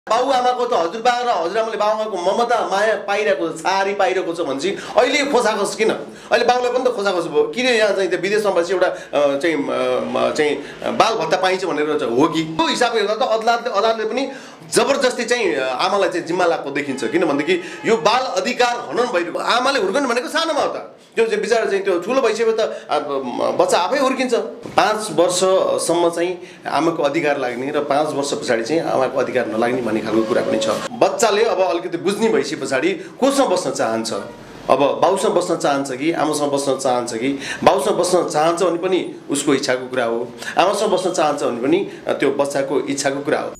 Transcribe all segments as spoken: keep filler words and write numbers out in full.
बाउ आमाको त हजुरबा र हजुरआमाले बाउ आमाको ममता माया पाइरहेको छ, छारी पाइरहेको छ भने चाहिँ अहिले खोसाखोस किन? अहिले बाउलाई पनि त खोसाखोस भयो किन? यहाँ चाहिँ त्यो विदेशमा बसी एउटा चाहिँ चाहिँ बाल भत्ता पाइन्छ भनेर हो कि? त्यो हिसाबले हेर्दा त अदालतले अदालतले पनि जबरजस्ती चाहिँ आमालाई चाहिँ जिम्मा लाग्दो देखिन्छ। किनभनेदेखि यो बाल अधिकार हनन भइरहेको, आमाले हुर्कनु भनेको सानोमा हो त, त्यो चाहिँ बिचरा चाहिँ त्यो ठुलो भइसकेपछि त बच्चा आफै हुर्किन्छ। पाँच वर्षसम्म चाहिँ आमाको अधिकार लाग्ने र पाँच वर्ष पछाडि चाहिँ आमाको अधिकार नलाग्ने भन्ने खालको कुरा पनि छ। बच्चाले अब अलिकति बुझ्ने भइसके पछाडि कोसँग बस्न चाहन्छ, अब बाउसँग बस्न चाहन्छ कि आमासँग बस्न चाहन्छ कि, बाउसँग बस्न चाहन्छ भने पनि उसको इच्छाको कुरा हो, आमासँग बस्न चाहन्छ भने पनि त्यो बच्चाको इच्छाको कुरा हो।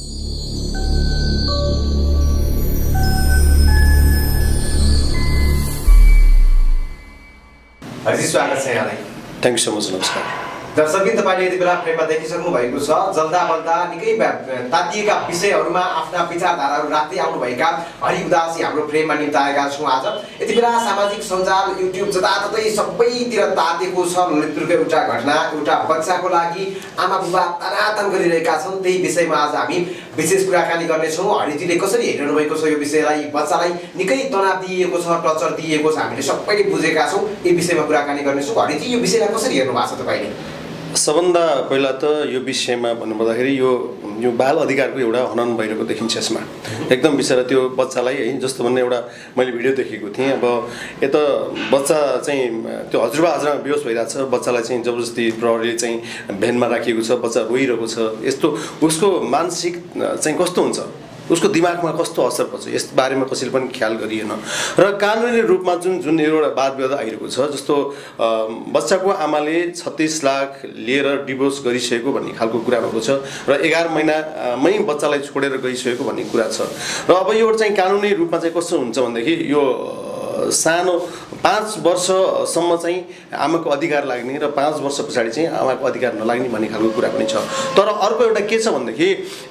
हजुर स्वागत छ यहाँलाई। Thank you so much. नमस्कार दर्शकबिन, तपाईँले यति बेला फ्रेममा देखिसक्नु भएको छ जल्दा बल्दा निकै तातिएका विषयहरूमा आफ्ना विचारधाराहरू राख्दै आउनुभएका हरि उदासी हाम्रो फ्रेममा निम्ताएका छौँ। आज यति बेला सामाजिक सञ्जाल युट्युब जताततै सबैतिर तातेको छ ललितपुरको एउटा घटना। एउटा बच्चाको लागि आमा बुबा तनातन गरिरहेका छन्, त्यही विषयमा आज हामी विशेष कुराकानी गर्नेछौँ। हरिजीले कसरी हेरिरहनु भएको छ यो विषयलाई? बच्चालाई निकै तनाव दिइएको छ, टर्चर दिइएको छ, हामीले सबैले बुझेका छौँ। यी विषयमा कुराकानी गर्नेछौँ। हरिजी, यो विषयलाई कसरी हेर्नु भएको छ तपाईँले? सबभन्दा पहिला त यो विषयमा भन्नुपर्दाखेरि यो यो बाल अधिकारको एउटा हनन भइरहेको देखिन्छ यसमा। एकदम बिचरा त्यो बच्चालाई है, जस्तो भन्ने एउटा मैले भिडियो देखेको थिएँ। अब यता बच्चा चाहिँ त्यो हजुरबा हजुरआमा बेहोस भइरहेको छ, बच्चालाई चाहिँ जबरजस्ती प्रहरीले चाहिँ भ्यानमा राखिएको छ, बच्चा रोइरहेको छ। यस्तो उसको मानसिक चाहिँ कस्तो हुन्छ, उसको दिमागमा कस्तो असर पर्छ, यस बारेमा कसैले पनि ख्याल गरिएन। र कानुनी रूपमा जुन जुन एउटा वाद विवाद आइरहेको छ, जस्तो बच्चाको आमाले छत्तिस लाख लिएर डिभोर्स गरिसकेको भन्ने खालको कुरा भएको छ र एघार महिनामै बच्चालाई छोडेर गइसकेको भन्ने कुरा छ। र अब यो चाहिँ कानुनी रूपमा चाहिँ कस्तो हुन्छ भनेदेखि यो सानो पाँच वर्षसम्म चाहिँ आमाको अधिकार लाग्ने र पाँच वर्ष पछाडि चाहिँ आमाको अधिकार नलाग्ने भन्ने खालको कुरा पनि छ। तर अर्को एउटा के छ भनेदेखि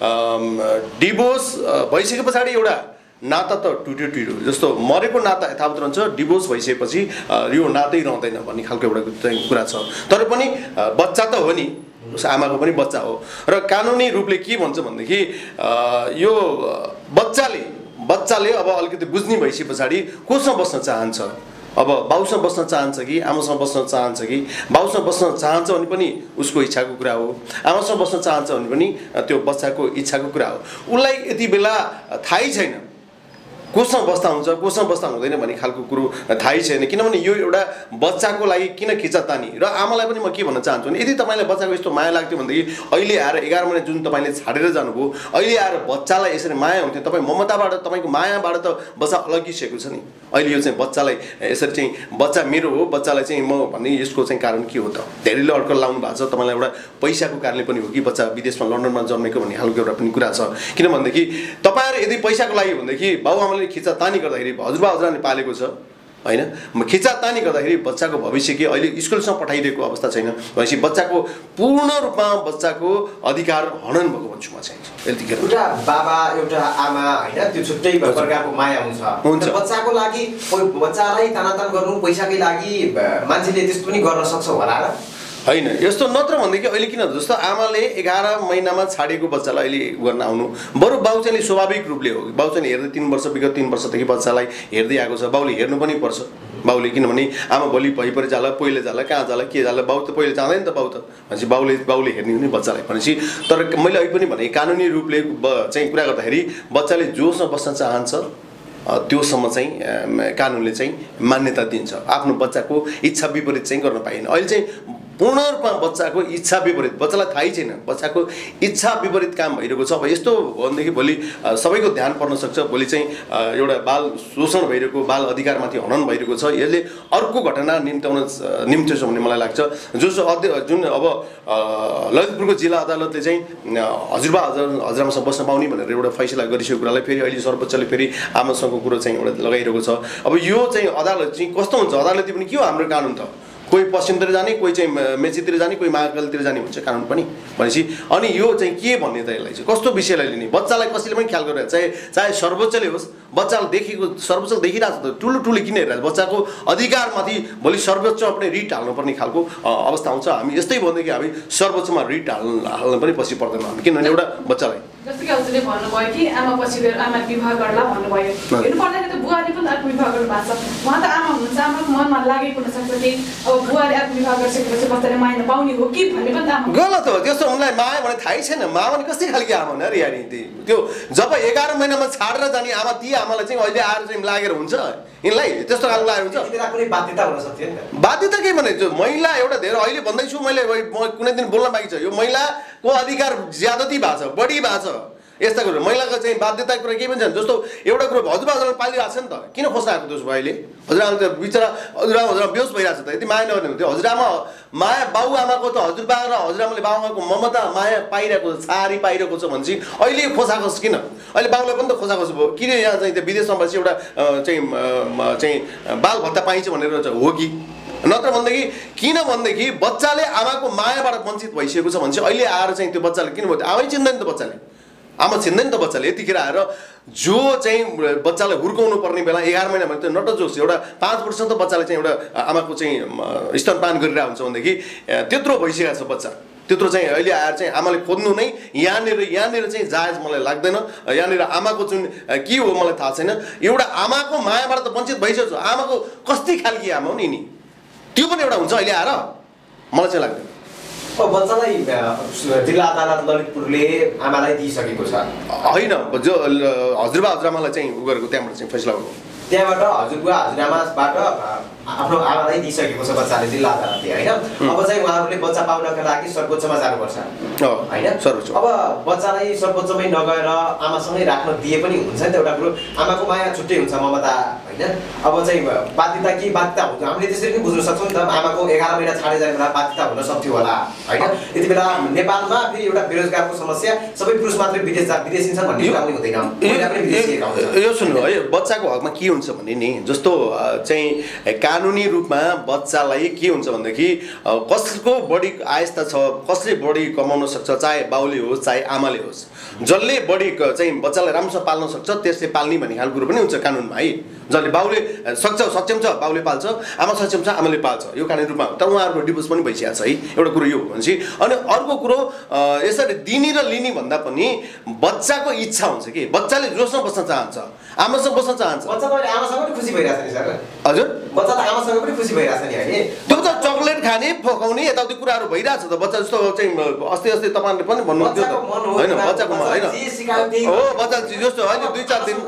डिभोर्स भइसके पछाडि एउटा नाता त टुट्यो टुट्यो, जस्तो मरेको नाता यथावत रहन्छ, डिभोर्स भइसकेपछि यो नातै रहँदैन भन्ने खालको एउटा चाहिँ कुरा छ। तर पनि बच्चा त हो नि, उस आमाको पनि बच्चा हो। र कानुनी रूपले के भन्छ भनेदेखि यो बच्चाले बच्चाले अब अलिकति बुझ्ने भइसके पछाडि कोसँग बस्न चाहन्छ, अब बाउसँग बस्न चाहन्छ कि आमासँग बस्न चाहन्छ कि, बाउसँग बस्न चाहन्छ भने पनि उसको इच्छाको कुरा हो, आमासँग बस्न चाहन्छ भने पनि त्यो बच्चाको इच्छाको कुरा हो। उसलाई यति बेला थाहै छैन कोसँग बस्दा हुन्छ कोसँग बस्दा हुँदैन भन्ने खालको कुरो थाहै छैन। किनभने यो एउटा बच्चाको लागि किन खिचातानी। र आमालाई पनि म के भन्न चाहन्छु भने यदि तपाईँलाई बच्चाको यस्तो माया लाग्थ्यो भनेदेखि अहिले आएर एघार महिना जुन तपाईँले छाडेर जानुभयो, अहिले आएर बच्चालाई यसरी माया हुन्थ्यो, तपाईँ ममताबाट तपाईँको मायाबाट त बच्चा अलगिसकेको छ नि। अहिले यो चाहिँ बच्चालाई यसरी चाहिँ बच्चा मेरो हो, बच्चालाई चाहिँ म भन्ने यसको चाहिँ कारण के हो त? धेरैले अड्कल लाउनु भएको छ, तपाईँलाई एउटा पैसाको कारणले पनि हो कि बच्चा विदेशमा लन्डनमा जन्मेको भन्ने खालको एउटा पनि कुरा छ। किनभनेदेखि तपाईँहरू यदि पैसाको लागि भनेदेखि बाबुआमाले खिचातानी गर्दाखेरि हजुरबा हजुरआमाले पालेको छ होइन, खिचातानी गर्दाखेरि बच्चाको भविष्य के अहिले स्कुलसम्म पठाइदिएको अवस्था छैन भनेपछि बच्चाको पूर्ण रूपमा बच्चाको अधिकार हनन भएको भन्छु म चाहिँ। यतिखेर एउटा बाबा एउटा आमा होइन, त्यो छुट्टै प्रकारको माया हुन्छ। बच्चाको लागि बच्चालाई तानातान गर्नु पैसाकै लागि मान्छेले त्यस्तो पनि गर्न सक्छ होला र? होइन, यस्तो नत्र भनेदेखि अहिले किन जस्तो आमाले एघार महिनामा छाडेको बच्चालाई अहिले गर्न आउनु, बरु बाउ चाहिँ स्वाभाविक रूपले हो। बाउ चाहिँ हेर्दै तिन वर्ष विगत तिन वर्षदेखि बच्चालाई हेर्दै आएको छ, बाउले हेर्नु पनि पर्छ बाउले। किनभने आमा भोलि भइपरि जाला, पहिले जाला, कहाँ जाला, के जाला, बाउ त पहिले जाँदैन त बाउ त भनेपछि बाउले बाउले हेर्ने हुने बच्चालाई भनेपछि। तर मैले अहिले पनि भने कानुनी रूपले चाहिँ कुरा गर्दाखेरि बच्चाले जोसँग बस्न चाहन्छ त्योसम्म चाहिँ कानुनले चाहिँ मान्यता दिन्छ। आफ्नो बच्चाको इच्छा विपरीत चाहिँ गर्न पाइएन। अहिले चाहिँ पूर्ण रूपमा बच्चाको इच्छा विपरीत, बच्चालाई थाहै छैन, बच्चाको इच्छा विपरीत काम भइरहेको छ। अब यस्तो भनेदेखि भोलि सबैको ध्यान पर्न सक्छ, भोलि चाहिँ एउटा बाल शोषण भइरहेको, बाल अधिकारमाथि हनन भइरहेको छ, यसले अर्को घटना निम्त्याउन निम्त्याउँछ भन्ने मलाई लाग्छ। जो जुन अब ललितपुरको जिल्ला अदालतले चाहिँ हजुरबा हजुर हजुरआमासँग बस्न पाउने भनेर एउटा फैसला गरिसकेको कुरालाई फेरि अहिले सर्वोच्चले फेरि आमासँगको कुरो चाहिँ एउटा लगाइरहेको छ। अब यो चाहिँ अदालत चाहिँ कस्तो हुन्छ, अदालतले पनि के हो हाम्रो कानुन त, कोही पश्चिमतिर जाने, कोही चाहिँ मेचीतिर जाने, कोही महाकालतिर जाने हुन्छ कानुन पनि भनेपछि। अनि यो चाहिँ के भन्ने त यसलाई चाहिँ कस्तो विषयलाई लिने, बच्चालाई कसैले पनि ख्याल गरिरहेको, चाहे चाहे सर्वोच्चले होस्, बच्चालाई देखेको सर्वोच्चले देखिरहेको छ त, ठुलो ठुलो किन हेरिरहेको, बच्चाको अधिकारमाथि भोलि सर्वोच्च पनि रिट हाल्नुपर्ने खालको अवस्था आउँछ। हामी यस्तै भन्दाखेरि हामी सर्वोच्चमा रिट हाल्न हाल्न पनि पछि पर्दैन हामी, किनभने एउटा बच्चालाई जस्तो कि हजुरले भन्नुभयो कि आमा पछि गएर आमा विवाह गर्ला भन्नुभयो हेर्नु पर्दाखेरि त बुवाले पनि अर्को विवाह गर्नु भएको छ उहाँ त आमा हुनुहुन्छ आमाको मनमा लागेको हुनसक्छ कि अब बुवाले अर्को विवाह गरिसकेपछि बच्चाले माया नपाउने हो कि भन्ने पनि त आमा गलत हो त्यस्तो उनलाई माया भने थाहै छैन मा भने कस्तै खालको आमा हुने अरे यार त्यो जब एघार महिनामा छाडेर जाने आमा ती आमालाई चाहिँ अहिले आएर चाहिँ लागेर हुन्छ यिनलाई त्यस्तो खालको लागेर हुन्छ कुनै बाध्यता हुन सक्थ्यो नि त बाध्यता के भने महिला एउटा धेरै अहिले भन्दैछु मैले कुनै दिन बोल्न बाँकी छ यो महिलाको अधिकार ज्यादती भएको छ बढी भएको छ यस्ता कुरो महिलाको चाहिँ बाध्यता कुरा केही पनि छैन जस्तो एउटा कुरो हजुरबा हजुरले पालिरहेको छ नि त किन खोज्न आएको त्यसो भयो अहिले हजुरआमा त बिचरा हजुरआमा हजुरआमा बेहोस भइरहेको छ त यति माया नगर्ने हुन्थ्यो हजुरआमा माया बाबुआमाको त हजुरबा र हजुरआमाले बाबुआमाको ममता माया पाइरहेको छ छारी पाइरहेको छ भनेपछि अहिले खोजाखोज किन अहिले बाबुलाई पनि त खोजाखोज भयो किन यहाँ चाहिँ त्यो विदेशमा बसेपछि एउटा चाहिँ चाहिँ बाल भत्ता पाइन्छ भनेर हो कि नत्र भनेदेखि किन भनेदेखि बच्चाले आमाको मायाबाट वञ्चित भइसकेको छ भने चाहिँ अहिले आएर चाहिँ त्यो बच्चाले किन भयो आमै चिन्दैन त बच्चाले आमा छिन्दैन त बच्चाले यतिखेर आएर जो चाहिँ बच्चालाई हुर्काउनु पर्ने बेला एघार महिना भने त नट जोस् एउटा पाँच वर्षसम्म त बच्चाले चाहिँ एउटा आमाको चाहिँ स्तनपान गरिरहेको हुन्छ भनेदेखि त्यत्रो भइसकेको छ बच्चा त्यत्रो चाहिँ अहिले आएर चाहिँ आमाले खोज्नु नै यहाँनिर यहाँनिर चाहिँ जायज मलाई लाग्दैन यहाँनिर आमाको जुन के हो मलाई थाहा छैन एउटा आमाको मायाबाट त वञ्चित भइसकेको छ आमाको कस्ती खालकी आमा हो नि नि त्यो पनि एउटा हुन्छ अहिले आएर मलाई चाहिँ लाग्दैन अब बच्चालाई जिल्ला अदालत ललितपुरले आमालाई दिइसकेको छ होइन जो हजुरबा हजुरआमालाई चाहिँ उ गरेको त्यहाँबाट चाहिँ फैसला गर्नु त्यहाँबाट हजुरबा हजुरआमाबाट आफ्नो आमालाई दिइसकेको छ बच्चाले जिल्ला अदालतले होइन अब चाहिँ उहाँहरूले बच्चा पाउनका लागि सर्वोच्चमा जानुपर्छ होइन सर्वोच्च अब बच्चालाई सर्वोच्चमै नगएर आमासँगै राख्न दिए पनि हुन्छ नि त एउटा कुरो आमाको माया छुट्टै हुन्छ ममता होइन अब चाहिँ बाध्यता के बाध्यता हुन्छ हामीले त्यसरी पनि बुझ्न सक्छौँ नि त आमाको एघार महिना छाडे जाने बेला बाध्यता हुन सक्थ्यो होला होइन यति बेला नेपालमा फेरि एउटा बेरोजगारको समस्या सबै पुरुष मात्रै विदेश जा विदेशी छन् भन्ने कुरा पनि हुँदैन महिला पनि विदेशिएका हुन्छन् यो सुन्नु है बच्चाको हकमा के हुन्छ भने नि जस्तो चाहिँ कानुनी रूपमा बच्चालाई के हुन्छ भनेदेखि कसको बढी आयस्ता छ कसले बढी कमाउन सक्छ चाहे बाउले होस् चाहे आमाले होस् जसले बढी चाहिँ बच्चालाई राम्रोसँग पाल्न सक्छ त्यसले पाल्ने भन्ने खालको कुरो पनि हुन्छ कानुनमा है जसले बाउले सक्छ सक्षम छ बाउले पाल्छ आमा सक्षम छ आमाले पाल्छ यो कानुनी रूपमा तर उहाँहरूको डिभोर्स पनि भइसकेको छ है एउटा कुरो यो हो भनेपछि अनि अर्को कुरो यसरी दिने र लिने भन्दा पनि बच्चाको इच्छा हुन्छ कि बच्चाले जोसँग बस्न चाहन्छ आमासँग बस्न चाहन्छ बच्चा त आमासँग पनि खुसी भइरहेछ नि सर हजुर बच्चा त आमासँग पनि खुसी भइरहेछ नि होइन त्यो त चक्लेट खाने फकाउने यताउति कुराहरू भइरहेछ त बच्चा जस्तो चाहिँ अस्ति अस्ति तपाईँले पनि भन्नुहुन्थ्यो त होइन बच्चाको मन होइन हो बच्चा जस्तो होइन दुई चार दिन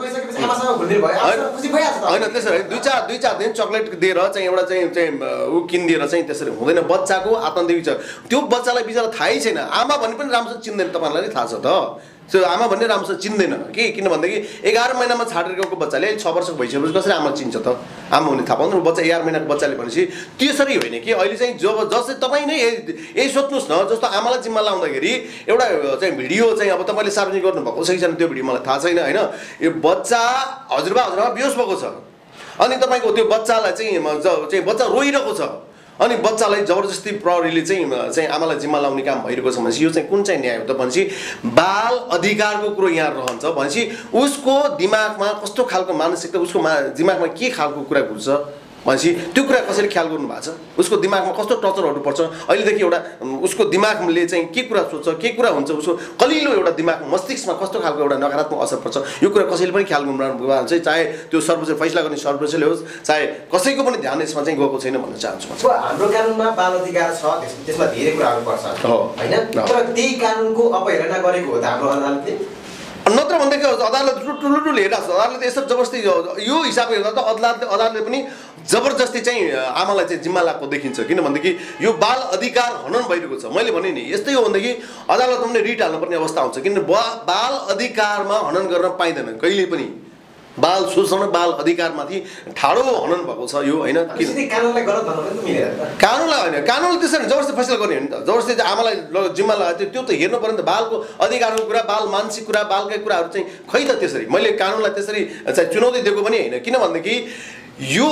होइन त्यसरी दुई चार दुई चार दिन चक्लेट दिएर चाहिँ एउटा चाहिँ चाहिँ ऊ किनिदिएर चाहिँ त्यसरी हुँदैन बच्चाको आत्मदेखि छ त्यो बच्चालाई बिचरा थाहै छैन आमा भन्ने पनि राम्रोसँग चिन्दैन तपाईँहरूलाई थाहा छ त त्यो आमा भन्ने राम्रोसँग चिन्दैन कि किन भनेदेखि एघार महिनामा छाडेर गएको बच्चाले छ वर्षको भइसकेपछि कसरी आमा चिन्छ त आमा हुने थाहा पाउँदैन बच्चा एघार महिनाको बच्चाले भनेपछि त्यसरी होइन कि अहिले चाहिँ जब जस्तै तपाईँ नै यही सोध्नुहोस् न जस्तो आमालाई जिम्मा लाउँदाखेरि एउटा चाहिँ भिडियो चाहिँ अब तपाईँले सार्वजनिक गर्नुभएको छ कि छैन त्यो भिडियो मलाई थाहा छैन होइन यो बच्चा हजुरबा हजुरबा बेहोस भएको छ अनि तपाईँको त्यो बच्चालाई चाहिँ चाहिँ बच्चा रोइरहेको छ अनि बच्चालाई जबरजस्ती प्रहरीले चाहिँ चाहिँ आमालाई जिम्मा लाउने काम भइरहेको छ भनेपछि यो चाहिँ कुन चाहिँ न्याय हो त भनेपछि बाल अधिकारको कुरो यहाँ रहन्छ भनेपछि उसको दिमागमा कस्तो खालको मानसिकता उसको मा दिमागमा के खालको कुरा घुल्छ भनेपछि त्यो कुरा कसरी ख्याल गर्नु भएको छ उसको दिमागमा कस्तो टर्चरहरू पर्छ अहिलेदेखि एउटा उसको दिमागले चाहिँ के कुरा सोच्छ के कुरा हुन्छ उसको कलिलो एउटा दिमाग मस्तिष्कमा कस्तो खालको एउटा नकारात्मक असर पर्छ यो कुरा कसैले पनि ख्याल गर्नु चाहिँ चाहे त्यो सर्वोच्च फैसला गर्ने सर्वोच्चले होस् चाहे कसैको पनि ध्यान यसमा चाहिँ गएको छैन भन्न चाहन्छु हाम्रो कानुनमा बाल अधिकार छ त्यसमा धेरै कुराहरू पर्छ होइन तर त्यही कानुनको अपहेलना गरेको हो त हाम्रो अदालतले नत्र भनेदेखि अदालत ठुलो ठुलो हेरिरहेको छ अदालतले यसो जबरजस्ती यो हिसाबले हेर्दा त अदालतले अदालतले पनि जबरजस्ती चाहिँ आमालाई चाहिँ जिम्मा लागेको देखिन्छ किनभनेदेखि यो बाल अधिकार हनन भइरहेको छ मैले भने नि यस्तै हो भनेदेखि अदालतमा पनि रिट हाल्नुपर्ने अवस्था आउँछ किन बाल अधिकारमा हनन गर्न पाइँदैन कहिले पनि बाल शोषण बाल अधिकारमाथि ठाडो हनन भएको छ यो होइन कानुनलाई गलत भन्नु पनि मिलेन कानुनलाई होइन कानुनले त्यसरी जबरजस्ती फैसला गर्ने हो नि त जबरजस्ती आमालाई जिम्मा लगाएको त्यो त हेर्नु पर्यो नि त बालको अधिकारको कुरा बाल मानसिक कुरा बालकै कुराहरू चाहिँ खै त त्यसरी मैले कानुनलाई त्यसरी चाहिँ चुनौती दिएको पनि होइन किन भनेदेखि यो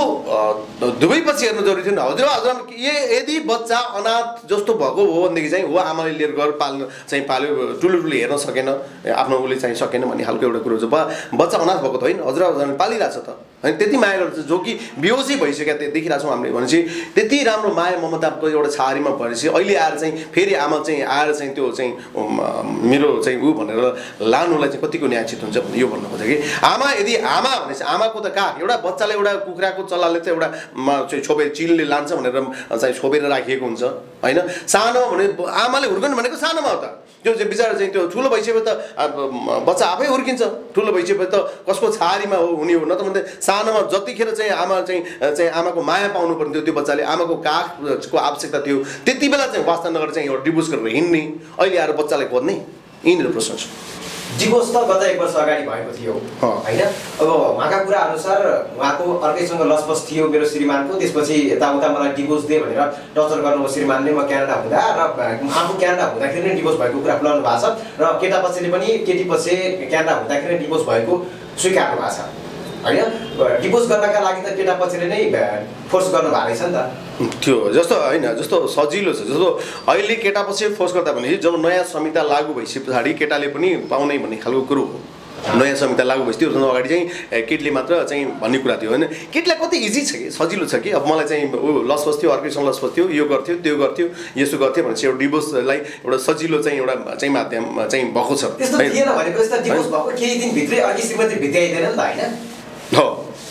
दुवै पछि हेर्नु जरुरी थियो नि हजुर हजुर यदि बच्चा अनाथ जस्तो भएको हो भनेदेखि चाहिँ हो आमाले लिएर गएर पाल्न चाहिँ पाल्यो ठुलो ठुलो हेर्न सकेन आफ्नो उसले चाहिँ सकेन भन्ने खालको एउटा कुरो छ बच्चा अनाथ भएको त होइन हजुर हजुरले पालिरहेछ त होइन त्यति माया गर्छ जो कि बेहोसी भइसक्यो त्यो देखिरहेको छौँ हामीले भनेपछि त्यति राम्रो माया ममताको एउटा छारीमा परेपछि अहिले आएर चाहिँ फेरि आमा चाहिँ आएर चाहिँ त्यो चाहिँ मेरो चाहिँ ऊ भनेर लानुलाई चाहिँ कतिको न्यायचित हुन्छ भन्ने यो भन्नु खोजेँ कि आमा यदि आमा भनेपछि आमाको त कहाँ एउटा बच्चाले एउटा कुखुराको चल्लाले चाहिँ एउटा चाहिँ छोपेर चिलले लान्छ भनेर चाहिँ छोपेर राखिएको हुन्छ होइन सानो भने आमाले हुर्कनु भनेको सानोमा हो त त्यो चाहिँ बिचरा चाहिँ त्यो ठुलो भइसकेपछि त बच्चा आफै हुर्किन्छ ठुलो भइसकेपछि त कसको छारीमा हो हुने हो न त भने सानोमा जतिखेर चाहिँ आमा चाहिँ चाहिँ आमाको माया पाउनु पर्ने थियो त्यो बच्चाले आमाको काखको आवश्यकता थियो त्यति बेला चाहिँ वास्ता नगरेर चाहिँ एउटा डिभोर्स गरेर हिँड्ने अहिले आएर बच्चालाई खोज्ने यिनीहरू प्रश्न छ डिभोर्स त गत एक वर्ष अगाडि भएको थियो होइन अब उहाँका कुरा अनुसार उहाँको अर्कैसँग लसपस थियो मेरो श्रीमानको त्यसपछि यताउता मलाई डिभोर्स दिए भनेर टर्चर गर्नुभयो श्रीमानले म क्यानाडा हुँदा र आफू क्यानाडा हुँदाखेरि नै डिभोर्स भएको कुरा खुलाउनु भएको छ र केटा पक्षले पनि केटी पक्ष क्यानाडा हुँदाखेरि डिभोर्स भएको स्वीकार्नु भएको छ होइन डिभोर्स गर्नका लागि त केटा पक्षले नै फोर्स गर्नु भएको रहेछ नि त त्यो जस्तो होइन जस्तो सजिलो छ जस्तो अहिले केटा पछि फोर्स गर्दा भने जब नयाँ संहिता लागू भइसके पछाडि केटाले पनि पाउने भन्ने खालको कुरो हो नयाँ संहिता लागू भइसक्यो त्योभन्दा अगाडि चाहिँ केटीले मात्र चाहिँ भन्ने कुरा थियो होइन केटीलाई कति इजी छ कि सजिलो छ कि अब मलाई चाहिँ ऊ लसपस थियो अर्कैसँग लसपस थियो यो गर्थ्यो त्यो गर्थ्यो यसो गर्थ्यो भनेपछि एउटा डिभोर्सलाई एउटा सजिलो चाहिँ एउटा चाहिँ माध्यम चाहिँ भएको छ त्यस्तो थिएन भनेपछि त डिभोर्स भएको केही दिनभित्रै अर्की श्रीमती भित्याइँदैन नि त होइन हो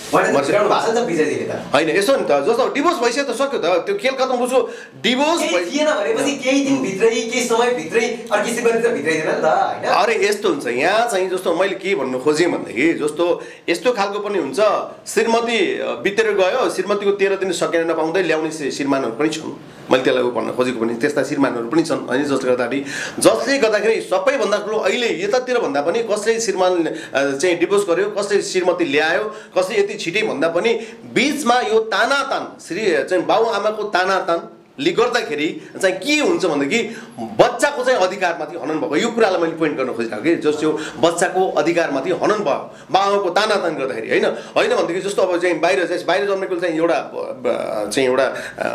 होइन यसो नि त जस्तो डिभोर्स भइसक्यो त सक्यो त त्यो खेल खतम बुझ्छु डिभोर्स थिएन भनेपछि केही दिनभित्रै केही समयभित्रै अर्की श्रीमती त भित्याइँदैन नि त होइन अरे यस्तो हुन्छ यहाँ चाहिँ जस्तो मैले के भन्नु खोजेँ भनेदेखि जस्तो यस्तो खालको पनि हुन्छ श्रीमती बितेर गयो श्रीमतीको तेह्र दिन सकेर नपाउँदै ल्याउने श्रीमानहरू पनि छन् मैले त्यसलाई भन्न खोजेको पनि त्यस्ता श्रीमानहरू पनि छन् होइन जसले गर्दाखेरि जसले गर्दाखेरि सबैभन्दा ठुलो अहिले यतातिर भन्दा पनि कसले श्रीमान चाहिँ डिभोर्स गर्यो कसले श्रीमती ल्यायो कसले यति छिटै भन्दा पनि बिचमा यो तानातान श्री चाहिँ बाउ आमाको तानातानले गर्दाखेरि चाहिँ के हुन्छ भनेदेखि बच्चाको चाहिँ अधिकारमाथि हनन भएको यो कुरालाई मैले पोइन्ट गर्न खोजिरहेको कि जस्तो बच्चाको अधिकारमाथि हनन भयो बाउको तानातान गर्दाखेरि होइन होइन भनेदेखि जस्तो अब चाहिँ बाहिर चाहिँ बाहिर जन्मेको चाहिँ एउटा चाहिँ एउटा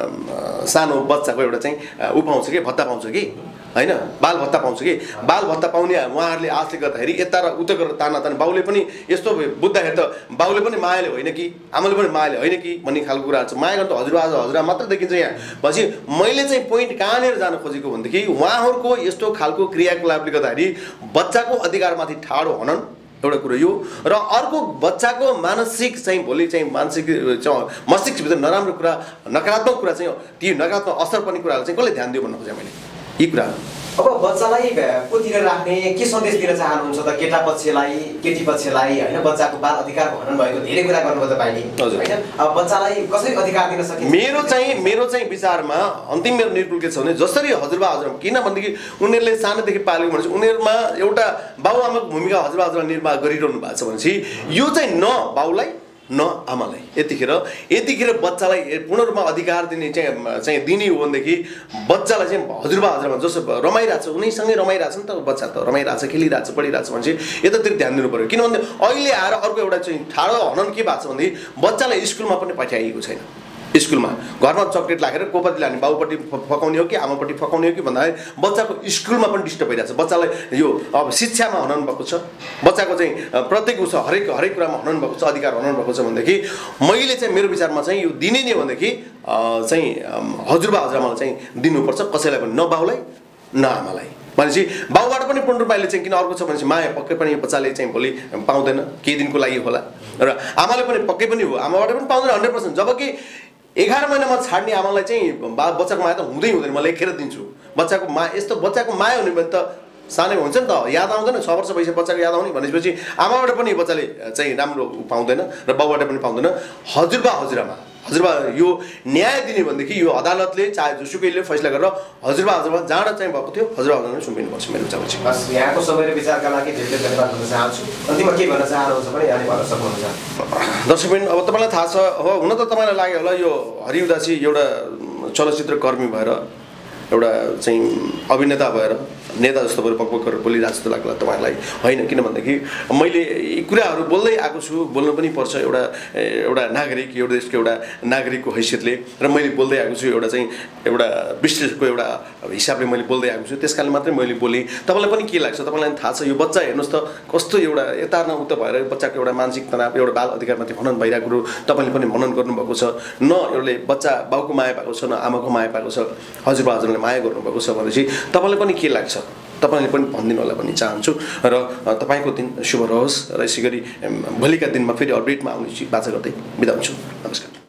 सानो बच्चाको एउटा चाहिँ ऊ पाउँछ कि भत्ता पाउँछ कि होइन बाल भत्ता पाउँछ कि बाल भत्ता पाउने उहाँहरूले आशले गर्दाखेरि यता र उता गरेर तानातान बाउले पनि यस्तो बुझ्दाखेरि त बाउले पनि मायाले होइन कि आमाले पनि मायाले होइन कि भन्ने खालको कुराहरू छ माया गर्नु त हजुरबा हजुरबा मात्र देखिन्छ यहाँ पछि मैले चाहिँ पोइन्ट कहाँनिर जान खोजेको भनेदेखि उहाँहरूको यस्तो खालको क्रियाकलापले गर्दाखेरि बच्चाको अधिकारमाथि ठाडो हनन एउटा कुरो यो र अर्को बच्चाको मानसिक चाहिँ भोलि चाहिँ मानसिक मस्तिष्कभित्र नराम्रो कुरा नकारात्मक कुरा चाहिँ ती नकारात्मक असर पर्ने कुराहरू चाहिँ कसले ध्यान दियो भन्नु खोजेँ मैले यी कुरा अब बच्चालाई कोतिर राख्ने के सन्देश दिन चाहनुहुन्छ त केटा पक्षलाई केटी पक्षलाई होइन बच्चाको बाल अधिकार भनन भएको धेरै कुरा गर्नुभयो तपाईँले होइन अब बच्चालाई कसरी अधिकार दिन सकिन्छ मेरो चाहिँ मेरो चाहिँ विचारमा अन्तिम मेरो निर्णय के छ भने जसरी हजुरबा हजुरबा किन भनेदेखि उनीहरूले सानोदेखि पालेको भनेपछि उनीहरूमा एउटा बाउआमाको भूमिका हजुरबा हजुरबा निर्वाह गरिरहनु भएको छ भनेपछि यो चाहिँ न बाउलाई न आमालाई यतिखेर यतिखेर बच्चालाई पूर्ण रूपमा अधिकार दिने चाहिँ चाहिँ दिने हो भनेदेखि बच्चालाई चाहिँ हजुरबा हजुरबा जस्तो रमाइरहेको छ उनीसँगै रमाइरहेको छ नि त बच्चा त रमाइरहेको छ खेलिरहेको छ पढिरहेको छ भनेपछि यतातिर ध्यान दिनु पऱ्यो किनभने अहिले आएर अर्को एउटा चाहिँ ठाडो हनन के भएको छ भनेदेखि बच्चालाई स्कुलमा पनि पठाइएको छैन स्कुलमा घरमा चक्लेट राखेर कोपति लाने बाउपट्टि फकाउने हो कि आमापट्टि फकाउने हो कि भन्दाखेरि बच्चाको स्कुलमा पनि डिस्टर्ब भइरहेको छ बच्चालाई यो अब शिक्षामा हनन भएको छ बच्चाको चाहिँ प्रत्येक उसो हरेक हरेक कुरामा हनन भएको छ अधिकार हनन भएको छ भनेदेखि मैले चाहिँ मेरो विचारमा चाहिँ यो दिने नै भनेदेखि चाहिँ हजुरबा हजुरआमालाई चाहिँ दिनुपर्छ कसैलाई पनि न बाउलाई न आमालाई भनेपछि बाउबाट पनि पूर्ण रूपमा अहिले चाहिँ किन अर्को छ भनेपछि माया पक्कै पनि बच्चाले चाहिँ भोलि पाउँदैन केही दिनको लागि होला र आमाले पनि पक्कै पनि हो आमाबाट पनि पाउँदैन हन्ड्रेड पर्सेन्ट जबकि एघार महिनामा छाड्ने आमालाई चाहिँ बा बच्चाको माया त हुँदै हुँदैन म लेखेर दिन्छु बच्चाको माया यस्तो बच्चाको माया हुने भने त सानै हुन्छ नि त याद आउँदैन छ वर्ष भइसक्यो बच्चाको याद आउने भनेपछि आमाबाट पनि बच्चाले चाहिँ राम्रो पाउँदैन र बाउबाट पनि पाउँदैन हजुरबा हजुरआमा हजुरबा यो न्याय दिने भनेदेखि यो अदालतले चाहे जोसुकैले फैसला गरेर हजुरबा हजुरबा जहाँ चाहिँ भएको थियो हजुरबा हजुरबाले सुन्नुपर्छ मेरो विचारमा चाहिँ बस यहाँको समय र विचारका लागि धेरै धेरै धन्यवाद भन्न चाहन्छु अन्तिममा के भन्न चाहनुहुन्छ भने यहाँले भन्न सक्नुहुन्छ दर्शकबिन अब तपाईँलाई थाहा छ हो हुन त तपाईँलाई लाग्यो होला यो हरि उदासी एउटा चलचित्र कर्मी भएर एउटा चाहिँ अभिनेता भएर नेता जस्तो गरेर पकपक गरेर बोलिरहेको जस्तो लाग्ला तपाईँलाई होइन किन भन्दाखेरि मैले यी कुराहरू बोल्दै आएको छु बोल्नु पनि पर्छ एउटा एउटा नागरिक यो देशको एउटा नागरिकको हैसियतले र मैले बोल्दै आएको छु एउटा चाहिँ एउटा विश्लेषकको एउटा हिसाबले मैले बोल्दै आएको छु त्यस कारणले मात्रै मैले बोलेँ तपाईँलाई पनि के लाग्छ तपाईँलाई थाहा छ यो बच्चा हेर्नुहोस् त कस्तो एउटा यता न उता भएर बच्चाको एउटा मानसिक तनाव एउटा बाल अधिकारमाथि हनन भइरहेको कुरो तपाईँले पनि मनन गर्नुभएको छ न एउटा बच्चा बाउको माया पाएको छ न आमाको माया पाएको छ हजुरबा हजुरले माया गर्नुभएको छ भनेपछि तपाईँलाई पनि के लाग्छ तपाईँले पनि भनिदिनु होला भन्ने चाहन्छु र तपाईँको दिन शुभ रहोस् र यसै गरी भोलिका दिनमा फेरि अपडेटमा आउने बाचा गर्दै बिदा हुन्छु नमस्कार।